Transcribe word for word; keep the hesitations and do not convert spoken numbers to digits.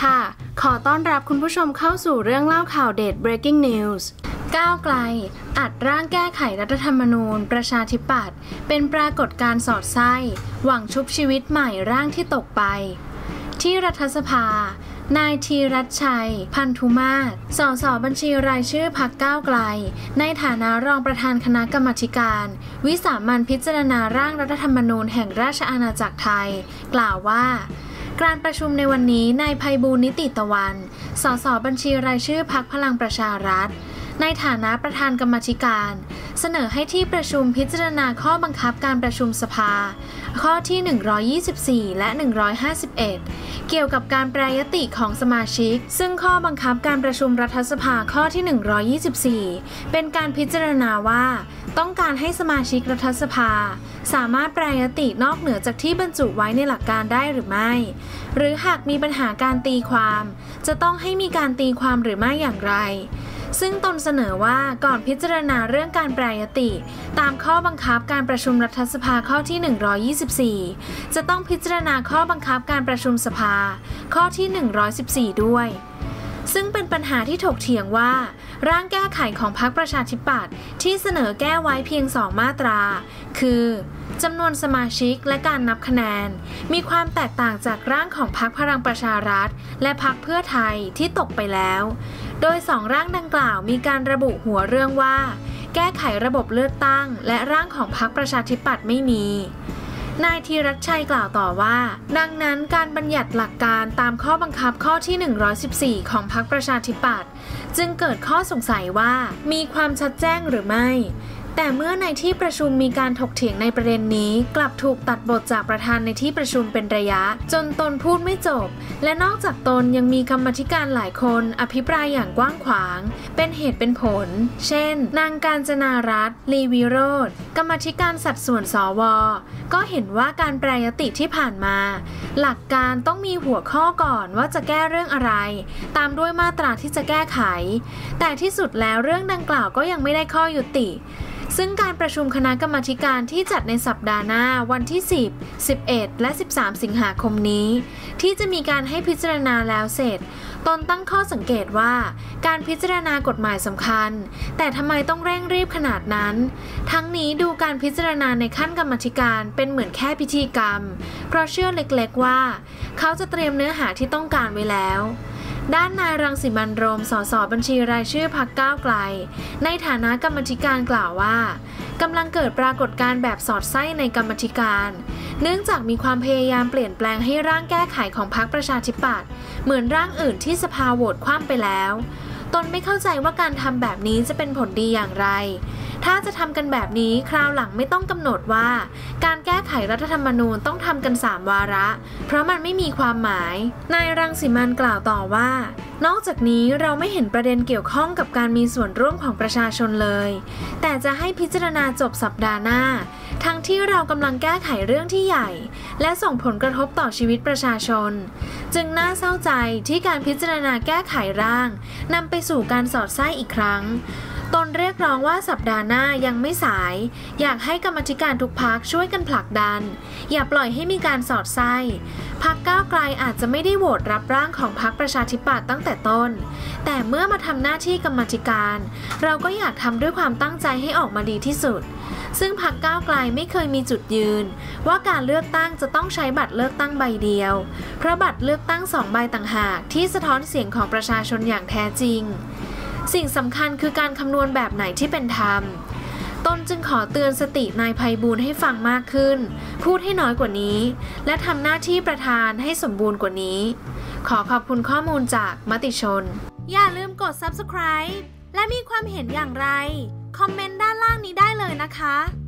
ค่ะขอต้อนรับคุณผู้ชมเข้าสู่เรื่องเล่าข่าวเด็ด breaking news ก้าวไกลอัดร่างแก้ไขรัฐธรรมนูญประชาธิปัตย์เป็นปรากฏการณ์สอดไส้หวังชุบชีวิตใหม่ร่างที่ตกไปที่รัฐสภานายธีรัชชัยพันธุมาศสสบัญชีรายชื่อพรรคก้าวไกลในฐานะรองประธานคณะกรรมาการวิสามัญพิจารณาร่างรัฐธรรมนูญแห่งราชอาณาจักรไทยกล่าวว่าการประชุมในวันนี้นายไพบูลย์นิติตะวันสสบัญชีรายชื่อพรรคพลังประชารัฐในฐานะประธานกรรมาการเสนอให้ที่ประชุมพิจารณาข้อบังคับการประชุมสภาข้อที่หนึ่งร้อยยี่สิบสี่และหนึ่งร้อยห้าสิบเอ็ดเกี่ยวกับการแปรยติของสมาชิกซึ่งข้อบังคับการประชุมรัฐสภาข้อที่หนึ่งร้อยยี่สิบสี่เป็นการพิจารณาว่าต้องการให้สมาชิกรัฐสภาสามารถแปรยตินอกเหนือจากที่บรรจุไว้ในหลักการได้หรือไม่หรือหากมีปัญหาการตีความจะต้องให้มีการตีความหรือไม่อย่างไรซึ่งตนเสนอว่าก่อนพิจารณาเรื่องการแปรยติตามข้อบังคับการประชุมรัฐสภาข้อที่หนึ่งร้อยยี่สิบสี่จะต้องพิจารณาข้อบังคับการประชุมสภาข้อที่หนึ่งร้อยสิบสี่ด้วยซึ่งเป็นปัญหาที่ถกเถียงว่าร่างแก้ไขของพรรคประชาธิปัตย์ที่เสนอแก้ไว้เพียงสองมาตราคือจำนวนสมาชิกและการนับคะแนนมีความแตกต่างจากร่างของพรรคพลังประชารัฐและพรรคเพื่อไทยที่ตกไปแล้วโดยสองร่างดังกล่าวมีการระบุหัวเรื่องว่าแก้ไขระบบเลือกตั้งและร่างของพรรคประชาธิปัตย์ไม่มีนายธีรัชชัยกล่าวต่อว่าดังนั้นการบัญญัติหลักการตามข้อบังคับข้อที่หนึ่งร้อยสิบสี่ของพรรคประชาธิปัตย์จึงเกิดข้อสงสัยว่ามีความชัดแจ้งหรือไม่แต่เมื่อในที่ประชุมมีการถกเถียงในประเด็นนี้กลับถูกตัดบทจากประธานในที่ประชุมเป็นระยะจนตนพูดไม่จบและนอกจากตนยังมีกรรมาธิการหลายคนอภิปรายอย่างกว้างขวางเป็นเหตุเป็นผลเช่นนางกาญจนารัตน์ลีวิโรจน์กรรมาธิการสัดส่วนสวก็เห็นว่าการแปรยติที่ผ่านมาหลักการต้องมีหัวข้อก่อนว่าจะแก้เรื่องอะไรตามด้วยมาตราที่จะแก้ไขแต่ที่สุดแล้วเรื่องดังกล่าวก็ยังไม่ได้ข้อยุติซึ่งการประชุมคณะกรรมาการที่จัดในสัปดาห์หน้าวันที่สิบ สิบเอ็ด และ สิบสาม สิงหาคมนี้ที่จะมีการให้พิจารณาแล้วเสร็จตนตั้งข้อสังเกตว่าการพิจารณากฎหมายสำคัญแต่ทำไมต้องเร่งรีบขนาดนั้นทั้งนี้ดูการพิจารณาในขั้นกรรมาการเป็นเหมือนแค่พิธีกรรมเพราะเชื่อเล็กๆว่าเขาจะเตรียมเนื้อหาที่ต้องการไว้แล้วด้านนายรังสิมันต์โรมสสบัญชีรายชื่อพรรคก้าวไกลในฐานะกรรมาธิการกล่าวว่ากำลังเกิดปรากฏการณ์แบบสอดไส้ในกรรมาธิการเนื่องจากมีความพยายามเปลี่ยนแปลงให้ร่างแก้ไขของพรรคประชาธิปัตย์เหมือนร่างอื่นที่สภาโหวตคว่ำไปแล้วตนไม่เข้าใจว่าการทำแบบนี้จะเป็นผลดีอย่างไรถ้าจะทำกันแบบนี้คราวหลังไม่ต้องกำหนดว่าการแก้ไขรัฐธรรมนูญต้องทำกันสามวาระเพราะมันไม่มีความหมายนายรังสิมันต์กล่าวต่อว่านอกจากนี้เราไม่เห็นประเด็นเกี่ยวข้องกับการมีส่วนร่วมของประชาชนเลยแต่จะให้พิจารณาจบสัปดาห์หน้าทั้งที่เรากำลังแก้ไขเรื่องที่ใหญ่และส่งผลกระทบต่อชีวิตประชาชนจึงน่าเศร้าใจที่การพิจารณาแก้ไขร่างนำไปสู่การสอดไส้อีกครั้งตนเรียกร้องว่าสัปดาห์หน้ายังไม่สายอยากให้กรรมาธิการทุกพรรคช่วยกันผลักดันอย่าปล่อยให้มีการสอดไส้พรรคก้าวไกลอาจจะไม่ได้โหวตรับร่างของพรรคประชาธิปัตย์ตั้งแต่ต้นแต่เมื่อมาทำหน้าที่กรรมาธิการเราก็อยากทำด้วยความตั้งใจให้ออกมาดีที่สุดซึ่งพรรคก้าวไกลไม่เคยมีจุดยืนว่าการเลือกตั้งจะต้องใช้บัตรเลือกตั้งใบเดียวเพราะบัตรเลือกตั้งสองใบต่างหากที่สะท้อนเสียงของประชาชนอย่างแท้จริงสิ่งสำคัญคือการคำนวณแบบไหนที่เป็นธรรมตนจึงขอเตือนสตินายไพบูลย์ให้ฟังมากขึ้นพูดให้น้อยกว่านี้และทำหน้าที่ประธานให้สมบูรณ์กว่านี้ขอขอบคุณข้อมูลจากมติชนอย่าลืมกด ซับสไครบ์ และมีความเห็นอย่างไรคอมเมนต์ด้านล่างนี้ได้เลยนะคะ